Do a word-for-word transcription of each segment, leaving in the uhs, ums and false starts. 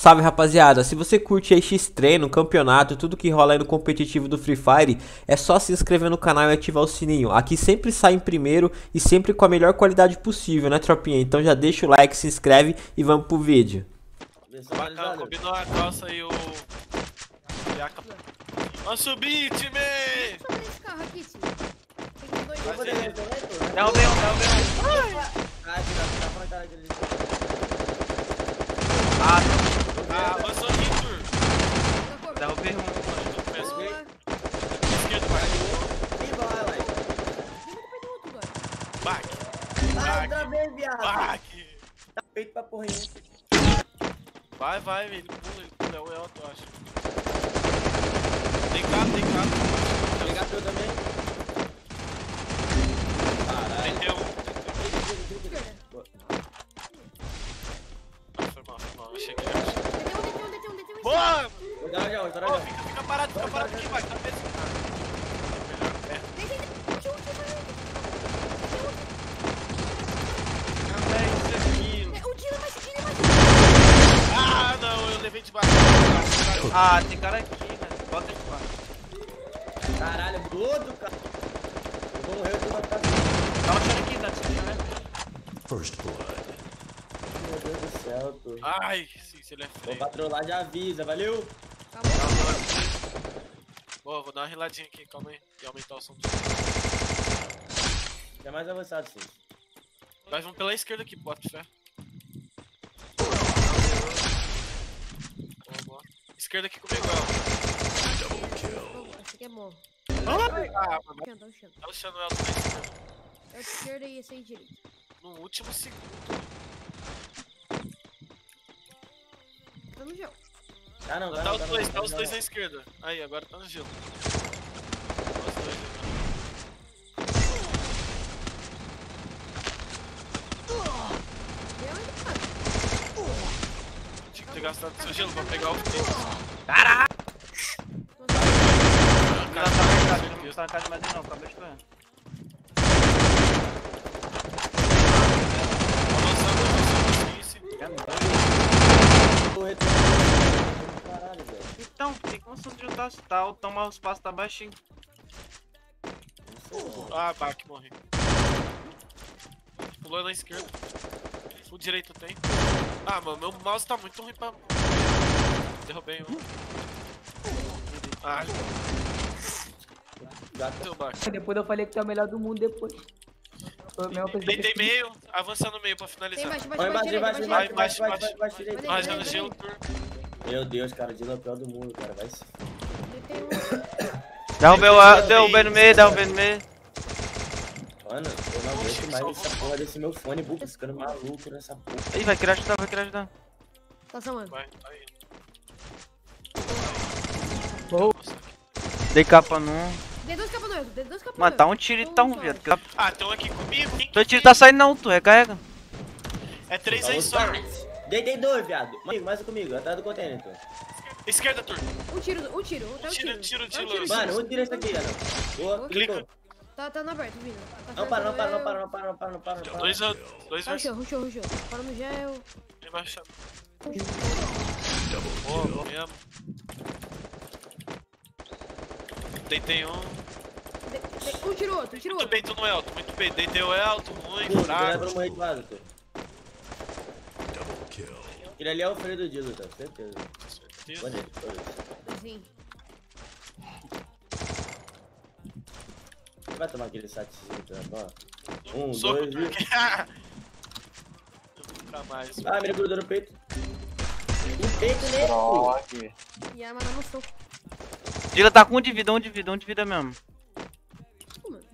Salve rapaziada, se você curte aí X-Treino, campeonato, tudo que rola aí no competitivo do Free Fire, é só se inscrever no canal e ativar o sininho. Aqui sempre sai em primeiro e sempre com a melhor qualidade possível, né tropinha? Então já deixa o like, se inscreve e vamos pro vídeo. Bacana, combinou a calça e o... Vamos subir, time! Sobre esse carro aqui, tio. Tem dois Fazer. Derrubei um, derrubei um. Ah, tira, tá pra cara aquele. Ah, Ah, avançou aqui, Tur. derrubei um. Boa. Esquerdo, vai. Ih, vai, vai. Tem outro agora. Back. Vai, outra vez, viado. Back. Tá feito pra porra aí. Vai, vai, ele pula, ele pula. É o Elton, eu acho. Deitado, deitado. Pegar teu também. Caralho. Tem um. Ah, foi mal, foi mal. Achei que ele achou. Detém um, detém um, detém um. Boa! Vou dar já, vou dar Ô, já. fica, fica parado, fica parado aqui, vai. Tá mesmo. É. Detém, detém. Um, Também, isso aqui. um. Um tiro, mais tiro, mais Ah, não, eu levei de baixo. Ah, tem cara aqui, velho. Bota de baixo. Caralho, todo, cara. Eu vou morrer, eu tô matando. Dá um tiro aqui, dá um tiro, né? First blood. Meu Deus do céu, tô. Ai, sim, se ele é Vou feio. patrolar, já avisa, valeu. Boa, vou dar uma riladinha aqui, calma aí. E aumentar o som do... Já mais avançado, sim. Mas vamos pela esquerda aqui, bota fé. Boa, boa. Esquerda aqui comigo, Elton. Esse aqui é bom. Ah, mano. Tá no chão. Tá deixando o Elton na esquerda. É o esquerdo e esse aí direito. No último segundo. Tá no chão. Ah, não, Tá, tá, os não, dois, não, tá os não, dois não. na esquerda. Aí, agora tá no gelo. Tá os dois aí. Deu onde, cara? Tinha que ter gastado seu gelo pra pegar o fio. Caralho! Cara, Não tá na casa, não tá na casa mais não, acabei de correr. avançando, avançando, isso. Tô retornando. Caralho, velho. Então, tem como você juntar se tá altão, mas o espaço tá baixinho. Ah, back, morri. Pulou na esquerda. O direito tem. Ah, mano, meu mouse tá muito ruim pra... Derrubei um. Ah, Gato. deu back. Depois eu falei que tu é o melhor do mundo depois. Foi a mesma coisa que eu Deitei fiz. meio, avançando no meio pra Tem finalizar. baixo, Vai baixo, embaixo, baixo, embaixo, direito, embaixo, baixo, embaixo, embaixo, embaixo, embaixo, direito. Rajando gelo, Tur. Meu Deus, cara, o Dilo é o pior do mundo, cara. Vai se. Detém um. Derrubei o derrubei no meio, derrubei no meio. Mano, eu não aguento mais essa porra desse meu fone, buco, ficando maluco nessa porra. Ih, vai querer ajudar, vai querer ajudar. Tá salvando. Vai, aí. Dei capa num. Dei dois capas no outro, dei dois capas no Mano, tá um outro. tiro e Então, tá um, só. viado. Ah, estão aqui comigo. Quem Dois tiros tá saindo não, tu recarrega. É três aí só. Deitei dois, viado. Amigo, mais um comigo, atrás do container, então. Esquerda, Tur. Um tiro, um tiro, um, tá um Tiro, tiro. tiro, Tá um tiro. Mano, um tira esse aqui, Ana. Boa, Clica. clicou. Tá, tá no aberto, vindo. Tá Não para, não para, não eu. para, não para, não para, não para, não para. Dois, dois Tá no versus. chão, rushou, rushou. Para no gel. Embaixado. Boa, boa mesmo. Deitei um. De- de- Um tiro outro, um tiro Muito outro. bem, tu no Elton, muito bem. Deitei o Elton, muito Pô, fraco. leva pra morrer de base, pô. Double kill. Ele ali é o freio do Dilo, tá? Certeza. Certeza. Pode ir, pode ir. Sim. Vai tomar aquele satezinho, tá? Ó. Um, Soco, dois, Tur. e... Nunca mais. Ah, mira grudou no peito. No peito nele. E a arma não mostrou. Dila tá com um de vida, um de vida, um de vida mesmo. Pô, mano.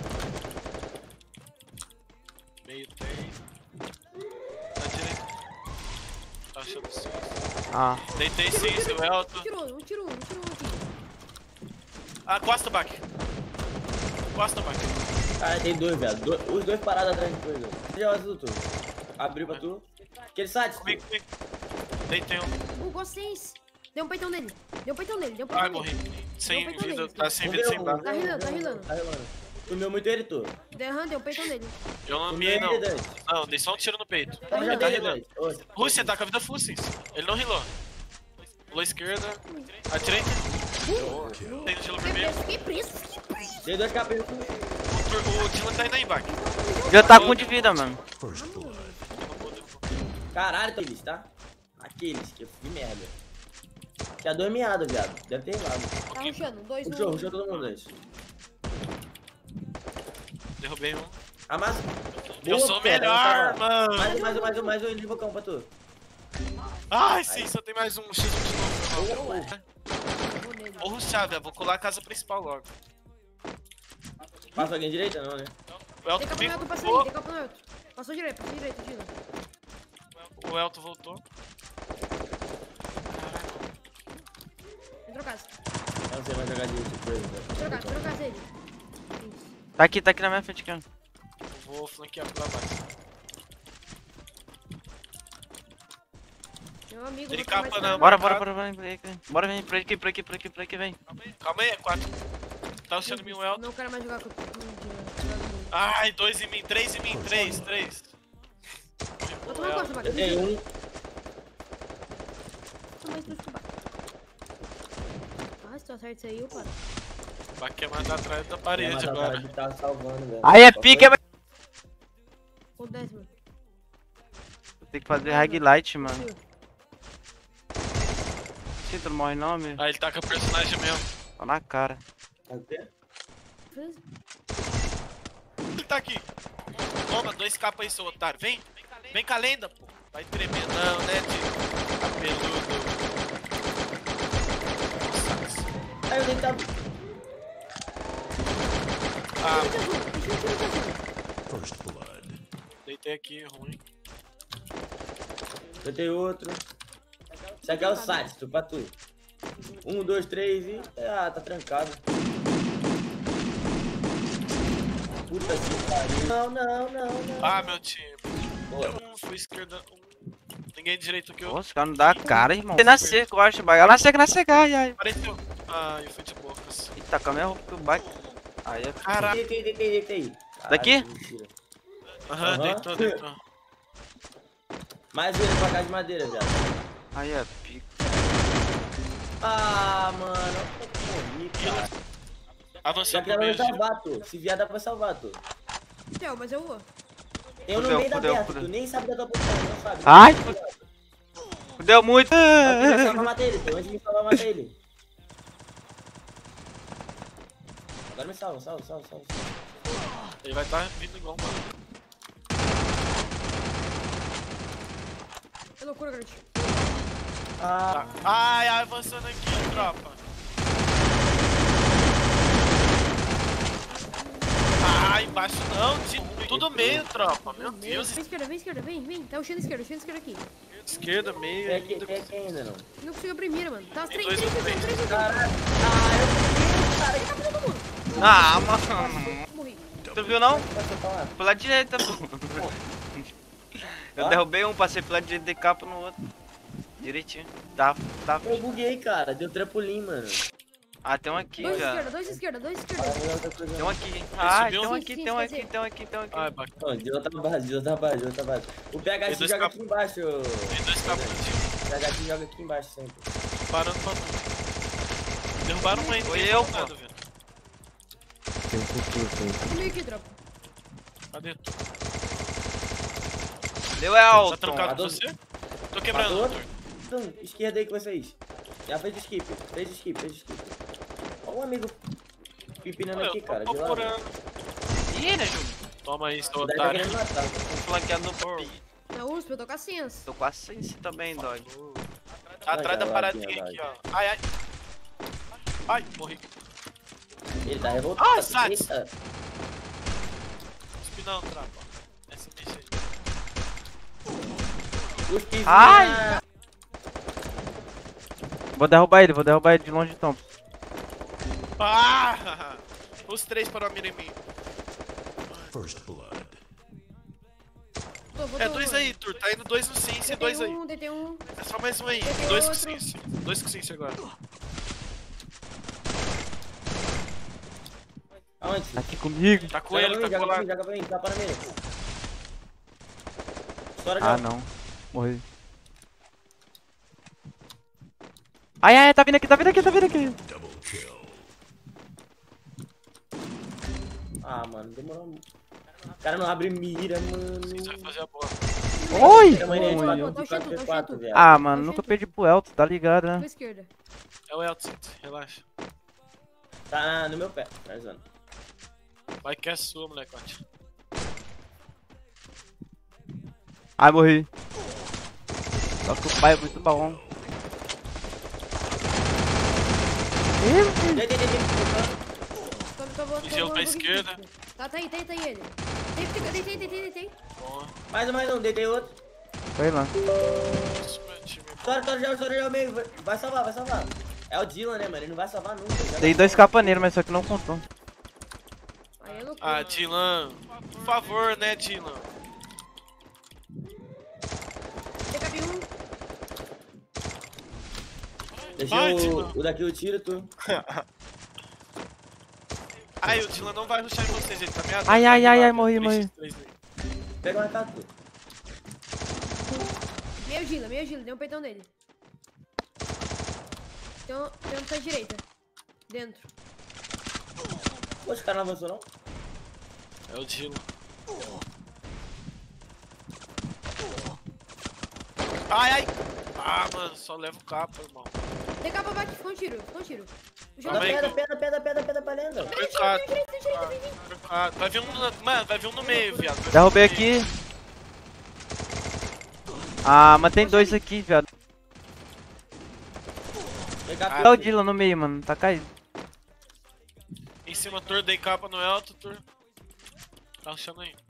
Meio tem. Na direita. Tá achando sim. Ah. Deitei sim, seu Elton. Um tiro, um tiro, um tiro aqui. Ah, costa back. Costa back. Ah, tem dois, viado. Do- Os dois parados atrás de coisa. Já azul, tu. Abriu pra tu. Aquele site. Comigo, comigo. Deitei um. Bugou seis. Deu um peitão nele. Deu um peitão nele, deu um peitão Ai, nele. morri. Sem Não, foi vida, também. tá sem vida, sem bala. Tá rilando, tá rilando. Tá rilando. Comeu muito ele, tu. Derran, deu um peitão nele. Eu não Comeu mirei, não. ele, Dante. Não, dei só um tiro no peito. Eu já Ele tá dei, rilando. Dante. Ô, Rússia, tá com a vida full, sim. Ele não rilou. Pulou à esquerda. Atirei. Tem o gelo vermelho. Que preço, que preço. Dei dois capinhos. O, tur- o Dylan tá indo aí embaixo. Já tá com um de vida, mano. First blood. Caralho, tem eles, tá? Aqueles, que eu fui merda. Tinha dois meados, viado. Deve ter lado. Tá rushando, dois no... Rushou, rushou todo mundo, dois. Derrubei um. Amassa. Eu Boa, sou pera, melhor, tá bom. mano. Mais um, mais um, mais um, mais um de bocão pra tu. Ai, sim, só tem mais um. X um de novo. Vou nele. Vou rushar, velho. Vou colar a casa principal logo. Passa alguém direita, não, né? O Elton Tem campeonato me passando voltou. ali, tem campeonato. Passou direito, passou direito, Dino. O Elton voltou. Entrou casa. Eu não sei mais jogar de coisa, velho. Entrou casa, entrou casa ele. Isso. Tá aqui, tá aqui na minha frente, aqui, ó. Vou flanquear por lá baixo. Meu amigo, Ele vou tomar capa esse na- cara. Bora, bora, bora, bora, bora, aqui. Bora, vem, por aqui, por aqui, por aqui, por aqui, vem. Calma aí, é quatro. Tá rushando em mim o Elton. Não quero mais jogar com o Dino. Ai, dois em mim, três em mim, três, três. Vou tomar costa, Eu Baca. tenho um. Toma isso pro Baca. Ah, se tu acerta isso aí, eu paro. Vai queimar atrás da Ia parede matar o cara agora. que tá salvando, velho. Aí é Só pique, foi- Com dez, mano. tem que fazer highlight, mano. Tio. Sim, tu não morre não, meu. Ah, ele tá com o personagem mesmo. Tá na cara. Tá o quê? Fez? Ele tá aqui. Toma, dois capas aí, seu otário. Vem, vem com a lenda, pô. Vai tremer não, né, tio? Cabeludo. Nossa. Aí eu nem tava. Ah, First blood. deitei aqui, ruim. Eu tenho outro. Isso aqui é o site, tu pra tu. Um, dois, três e. Ah, tá trancado. Puta que pariu. Não, não, não, não. Ah, meu time. Boa. Um, fui esquerda, um. Ninguém direito que eu. Nossa, os caras não dá a cara, irmão. Tem na seca, eu acho, baga. Na seca, na seca, ai, ai. Apareceu. Ah, eu fui de bocas. Eita, com a minha roupa que eu bato. Aí é. Caralho. Deita aí, deita aí, deita aí. Daqui? Caralho, mentira. Aham, Aham. deitou, deitou. Mais um ele pra cá de madeira, viado. Aí é pico. Ah, mano. Eu morri, cara. Avançou Já que dá pro pra meio. salvar, tu. Se vier, dá pra salvar, tu. Tchau, mas eu vou. Tem um no Fudeu, meio da fudeu, aberta, fudeu. tu nem sabe da tua posição, não sabe. Ai! Fudeu muito. Antes de salvar, mata ele, tu. Antes de me salvar, mata ele. Agora me salva, salva, salva, salva. Ele vai estar vindo igual um mano. É loucura, garotinho. Ah, Ai, ai, avançando aqui, tropa. Ai, embaixo não, de tudo meio, tropa. Meu Deus, Vem esquerda, vem esquerda, vem, vem. Tá o chão esquerda, o chão esquerda aqui. esquerda, meio. tem aqui, ainda. tem aqui ainda, não. Não consigo a primeira, mano. Tá, Tem três, dois três, no três, três, três. Caralho. Ah, eu Tá matando todo mundo. Ah, mano. Morri. Tu viu não? Posso falar? Pela direita, pô. Eu Ah? derrubei um, passei pela direita de capa no outro. Direitinho. Tá, tá. Eu buguei, cara. Deu trampolim, mano. Ah, tem um aqui, Dois já. esquerda, dois esquerda, dois Ah, esquerda. não é outra coisa, Tem não. um aqui. Ah, subiu? tem um Sim, aqui, sim, tem um quer aqui, dizer. tem um aqui, tem um aqui. Ai, bacana. Não, de outra base, de outra base, de outra base. O P H Tem X dois joga capos. aqui embaixo. Tem dois capos no time. O P H X joga aqui embaixo sempre. Parando pra derrubaram um aí. Foi ninguém eu, fez pô. nada, velho. Comigo aqui, tropa. Cadê? Deu Tá Elton. trancado com Matou? você? Tô quebrando, Matou? doutor. Então, esquerda aí com vocês. Já fez skip, fez skip, fez skip. Olha um amigo pipinando Eu aqui, tô cara. De lado. procurando. Ih, né, Júlio? Toma aí, seu O Dai tá otário. querendo matar. Flanqueado no por. Na U S P, eu tô com a ciência. Tô quase sem si também, dói. Atrás da Vai, paradinha vai, aqui, ó. Ai, ai. Ai, morri. Ele tá revoltado. Ai, Sats. Eita. Espinão, trapa. Essa bicha aí. Os pisos. Ai! Vou derrubar ele, vou derrubar ele de longe então. Ah! Os três para a mira em mim. First blood. Tô, vou É, tô- dois aí, Tur. Tá indo dois no Ciência e Deitei dois aí. um, deitei um. É só mais um aí. Deitei Dois com outro. Ciência. Dois com Ciência agora. Ah, Aonde? Aqui comigo. Tá com Joga ele, pra mim, tá com joga pra lá. mim, joga pra mim, tapa na mira. Estoura Ah, já. não. Morri. Ai, ai, tá vindo aqui, tá vindo aqui, tá vindo aqui. Double kill. Ah, mano, demorou muito. O cara não abre mira, mano. Você vai fazer a bola. Oi! Tamanho de Oi, quatro oi. de quatro por quatro, viado. Ah, mano, nunca perdi pro Elton, tá ligado, Tua né? esquerda. É o Elton, relaxa. Tá no meu pé, tá zona. Vai que é sua, molecote. Ai, morri. Só que o pai é muito bom. Dei, dei, dei, dei. Tô, tô, tô, tô, O gelo tô, pra tô, tô, esquerda. Tá, tá aí, tá aí, tá aí ele. Deitei, deitei, deitei, deitei. Boa. Mais um, mais um, deitei outro. Foi lá. Isso, meu time. Estoura, estoura já, estoura já o meio. Vai- Vai salvar, vai salvar. É o Dylan, né, mano? Ele não vai salvar nunca. ele já Dei vai- dois capas nele, mas só que não contou. Aí é loucura. Ah, Dylan. Por favor, né, Dylan? T K B um. Deixei Ai, o, Dylan. o daqui o tiro, tu. Ai, o Dylan não vai rushar em vocês, ele tá meado. Ai, ai, ai, ai, morri, morri. Pega uma tatu. Meio Gila, meio Gila. Deu um peitão nele. Tem um, tem um pra direita. Dentro. Poxa, o cara não avançou, não? É o Dylan. Ai, ai. Ah, mano, só leva o capa, irmão. T K pra baixo, ficou um tiro, ficou um tiro. O Joga jogo Calma aí, pedra, que pedra, pedra, pedra, pedra pra lenda. Mercado. Ah, vai vir um no... Mano, vai vir um no meio, viado. Vai vir um Derrubei no meio. aqui. Ah, mas tem dois aqui, viado. Pegar É o Dylan no meio, mano. Tá caído. Em cima, Tur, dei capa no Elton, Tur. Tá rushando aí.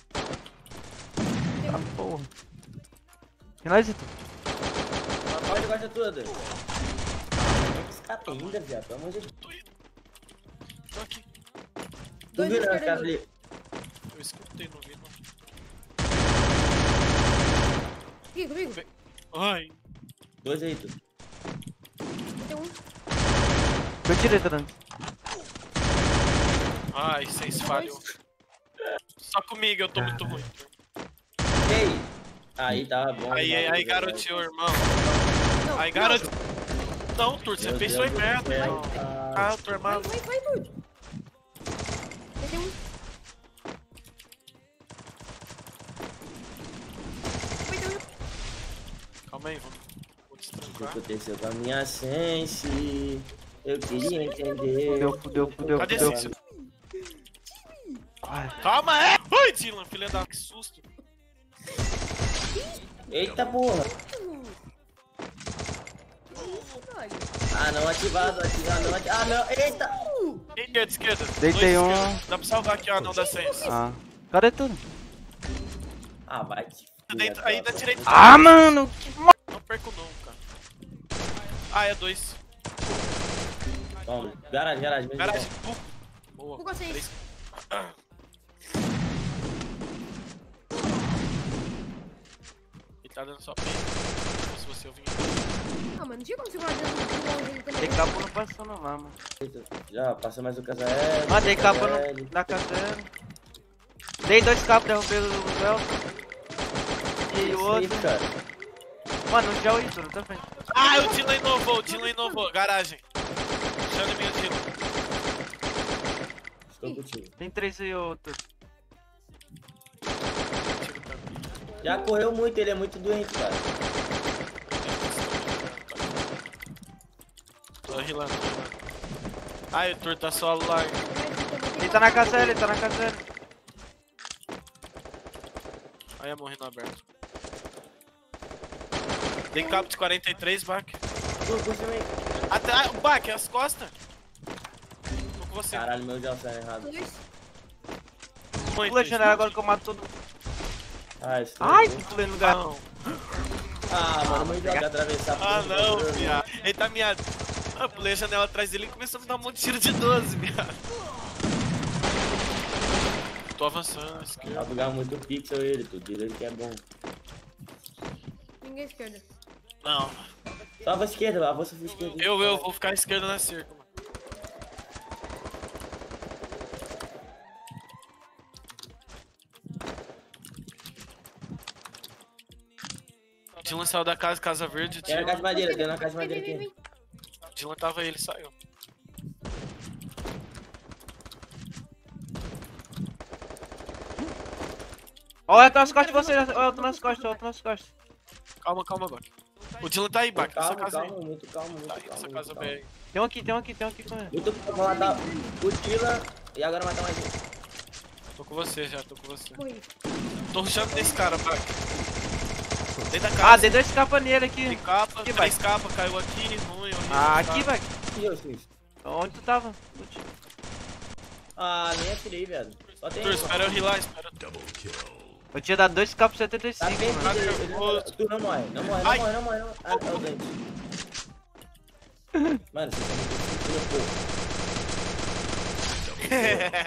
Tá porra. Finaliza tu. Pode gosta toda. Esse cara tem ainda, viado. Pelo amor de Deus. Tô indo. Tô aqui. Tu Dois viu, né, esquerda cara ali. ali? Eu escutei no vídeo. Aqui, comigo. Ai. Dois aí, tu. Tem um. Foi direita, né? Ai, vocês falham. Só comigo, eu tô muito ruim. E aí? Aí, tá bom. Aí, aí, aí, garotinho, irmão. Não, Aí, não. garoto. Não, Tur, você Meu fez Deus foi do merda, céu, irmão. cara. Ah, Tur, Vai, mano. vai, vai, tudo. Tem um. Vai, tem um. Calma aí, vamos. Vou O que destrancar. aconteceu com a minha sense? Eu queria entender. Fudeu, fudeu, fudeu, Cadê fudeu. esse? Ai, Calma, é! Oi, Dylan, filha da... Que susto. Eita porra! Ah não, ativado, ativado, não, ativado. Ah não, eita! Esquerda, esquerda. Deitei Dois um. esquerda. Dá pra salvar aqui, ó, não dá sense. ah. Cadê tudo? Ah, vai te Dentro, aí da direita. Ah, mano! Não perco nunca. Ah, é dois. Toma, garagem, garagem. vem Garagem. cá. Pum. Boa. Vou conseguir. Três. Ele tá dando só pena. Se você ouvir. Ah, mano, não tinha como segurar dentro do longe ele também. Dei capa não passou não lá, mano. Já, passa mais o Casael. Ah, dei capa no, na caseira. Dei dois capos, derrubei o Elton. E o outro. cara. Mano, já o Ítalo, tá vendo? Ah, o Dylan inovou, o Dylan inovou. Garagem. Chama meu Dylan. Estou contigo. Tem três aí, outro. Já correu muito, ele é muito doente, cara. Tô rilando, tô rilando. Ai, o Tur tá solo lá. Ele tá na caseira, ele tá na caseira. Aí ia morrer no aberto. Dei cabo de quarenta e três, Bach. Tu, puxa aí. Até, o Bach, as costas. Tô com você. Caralho, meu Deus, tá errado. Dois. Muito Pula janela agora que eu mato todo mundo. Ah, isso Ai, foi- pulei no lugar. Não. Ah, mano, muito jogar atravessar. Ah, não, viado. Ele tá miado. Ah, eu pulei a janela atrás dele e começou a me dar um monte de tiro de doze, viado. Tô avançando, esquerda. Vai bugar muito pixel ele, tu diz ele que é bom. Ninguém à esquerda. Não, Só a esquerda, avança pra esquerda. eu, eu vou ficar à esquerda na cerca, mano. Dylan saiu da casa, casa verde. Tem na Dylan, casa de madeira, tem na casa de Vem, madeira vem, vem, aqui. vem. Dylan tava aí, ele saiu. Olha, eu tô nas costas de vocês. Olha, eu tô nas costas, eu tô nas costas. Calma, calma, Bak. O Dylan tá aí, Bak, nessa Calma, casa aí. calma, muito calma, muito Tá aí, calma. nessa muito casa calma. bem. Tem um aqui, tem um aqui, tem um aqui com ele. Muito calma, vou matar o Dylan e agora matar mais um. Tô com você já, tô com você. Foi. Tô rushando nesse cara, Bak. Dentro da Ah, casa. dei dois capas nele Tem aqui. capa, Aqui, três capas, caiu aqui, ruim, horrível. Ah, aqui, tá. vai. E eu, Cis? Onde tu tava? Ah, nem atirei, velho. Só tem. Arthur, espera eu rilar, espera. Double kill. Eu tinha dado dois capos setenta e Tá cinco. bem, Tá ele- ele- nervoso. Tu não morre, não morre, não Ai. morre, não morre, não morre. Ah, é o dente. Mano, você tá muito louco.